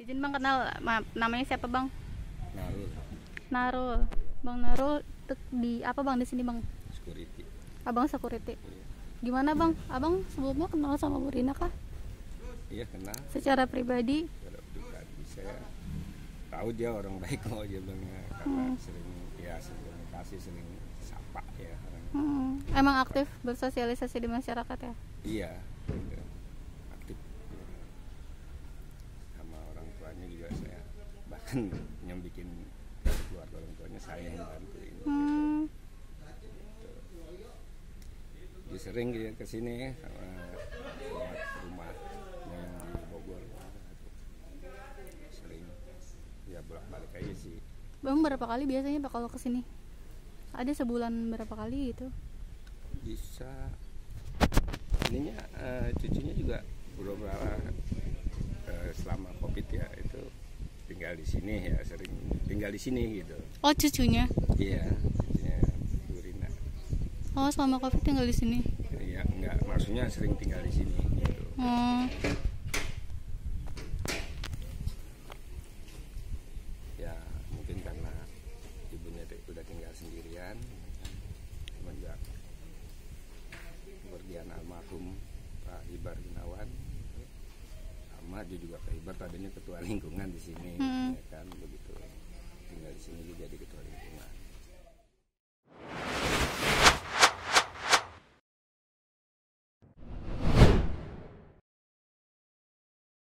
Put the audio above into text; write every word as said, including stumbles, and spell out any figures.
Izin bang kenal, maaf, namanya siapa bang? Narul. Narul. Bang Narul di apa bang di sini bang? Security. Abang security. Iya. Gimana bang? Abang sebelumnya kenal sama Bu Rina kah? Iya kenal. Secara pribadi? Secara pribadi saya tahu dia orang baik kok, dia bilangnya karena Hmm. sering ya sering komunikasi, sering sapa ya orang. Hmm. Emang aktif bersosialisasi di masyarakat ya? Iya. Gitu. Aktif. Sama orang tuanya juga saya bahkan yang bikin keluarga orang tuanya saya yang bantuin. Hmm. Dia sering dia kesini sama buat rumah yang di Bogor. Sering ya bolak-balik aja sih. Bang berapa kali biasanya pak kalau kesini? Ada sebulan berapa kali gitu? Bisa ininya uh, cucunya juga beberapa uh, selama Covid ya itu tinggal di sini ya, sering tinggal di sini gitu. Oh cucunya? Iya, cucunya Bu Rina. Oh selama Covid tinggal di sini? Iya, enggak, maksudnya sering tinggal di sini gitu. Hmm. Ya mungkin karena ibunya udah tinggal sendirian semenjak kepergian almarhum Pak Ibar Gunawan, sama dia juga Pak Ibar tadinya ketua lingkungan di sini, Hmm. ya kan begitu tinggal di sini jadi ketua